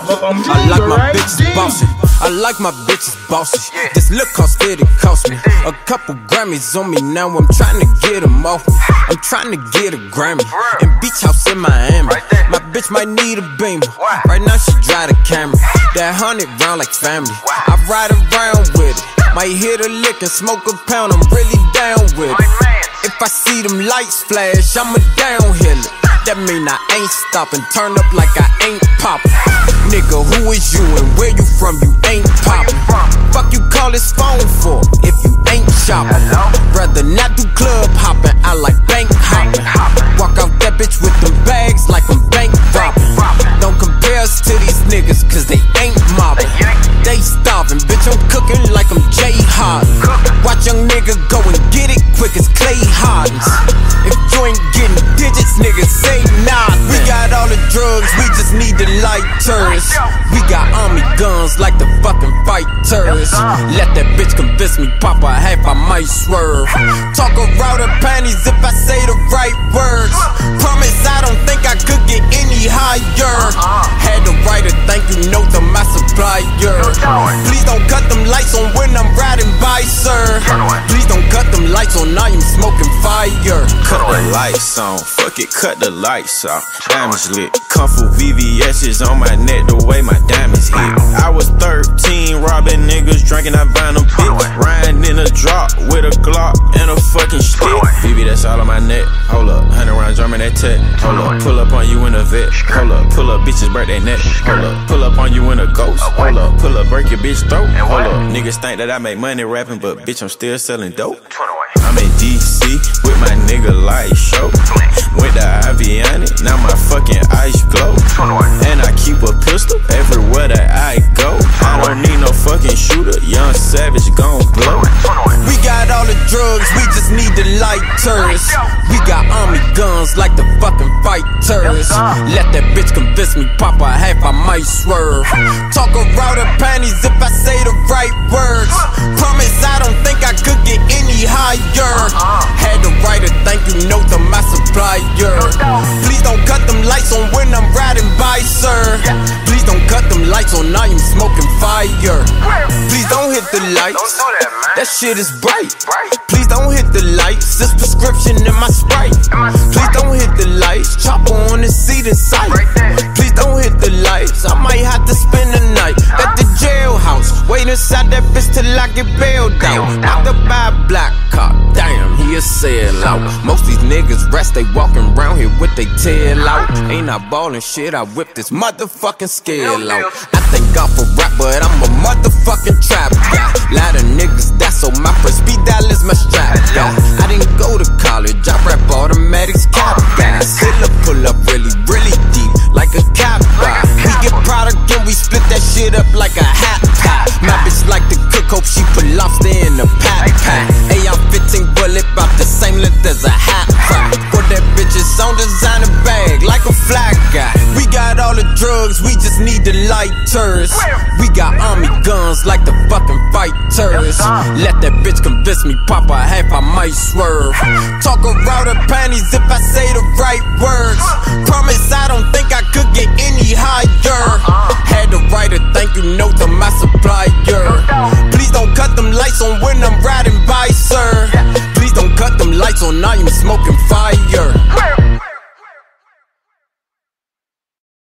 I like my bitches bossy. I like my bitches bossy. This look cost it cost me a couple Grammys on me. Now I'm trying to get them off me. I'm trying to get a Grammy in Beach House in Miami. My bitch might need a Beamer. Right now she drive the camera. That 100 round like family. I ride around with it. Might hit a lick and smoke a pound. I'm really down with it. If I see them lights flash, I'ma downhill it. That mean I ain't stopping. Turn up like I ain't poppin'. Nigga, who is you and where you from? You ain't poppin'. Fuck you call this phone for if you ain't shopping. Rather not do club hopping. I like bank hopping. Walk out that bitch with them bags like I'm bank robbing. Don't compare us to these niggas cause they ain't mobbing. They starving, bitch, I'm cooking like I'm Jay Harden. Watch young nigga go and get it quick as Clay Hardens. If you ain't getting digits, niggas say nah. We got all the drugs, we just need the lighters. We got army guns like the fucking fighters. Let that bitch convince me, pop a half, I might swerve. Talk around her panties if I say the right words. Promise I don't think I could get any higher. Had to write a thank you note to my supplier. Please don't cut them lights on when I'm riding by, sir. Please don't cut them lights on, I am smoking fire. Cut the lights on, fuck it, cut the lights off. Diamonds lit, comfort VVS's on my neck the way my diamonds hit. I was 13, robbing niggas, drinking that vinyl bitch. Riding in a drop with a Glock and a fucking stick. VV, that's all on my neck. Hold up, 100 rounds drumming that tech. Hold up, pull up on you in a vet. Hold up, pull up, bitches break their neck. Hold up, pull up on you in a ghost. Hold up, pull up, break your bitch throat. Hold up, niggas think that I make money rapping, but bitch, I'm still selling dope. I'm in DC with my nigga Light Show. Went to Aviani, now my fucking eyes glow. And I keep a pistol everywhere that I go. I don't need no fucking shooter, young savage gon' blow. We got all the drugs, we just need the lighters. We got army guns like the fucking fighters. Let that bitch convince me, pop a half, I might swerve. Talk around her panties if I say the right words. Promise I don't think I could get any higher. Had to write a thank you note to my supplier. Please don't cut them lights on when I'm riding by, sir. Please don't cut them lights on, I am smoking fire. Please don't hit the lights, that shit is bright. Please don't hit the lights, this prescription in my Sprite. Please don't hit the lights, chopper on the seat in sight. Please don't hit the lights, I might have to spend the night at the jailhouse. Wait inside that bitch till I get bailed out. About to buy a black car, damn, he a sellout. Most these niggas rest, they walking around here with they tail out. Ain't I ballin' shit, I whip this motherfucking scale out. I thank God for rap, but I'm a motherfucking trap guy. Lot of niggas die, so my first speed dial is my strap guy. I didn't go to college, I rap automatics cap guys. Hilla pull up really, really deep, like a cap guy. We get product and we split that shit up like a hat pie. My bitch like to cook, hope she put lobster in the pat pack. AR-15 bullet, about the same length as a hat pie. For that bitches on designer bag, like a fly guy. We got all the drugs, we just need the lighters. We got army guns like the fucking fighters. Let that bitch convince me, pop a half, I might swerve. Talk around her panties if I say the right words. Promise I don't think I could get any higher. Had to write a thank you note to my supplier. Please don't cut them lights on when I'm riding by, sir. Please don't cut them lights on, I am smoking fire.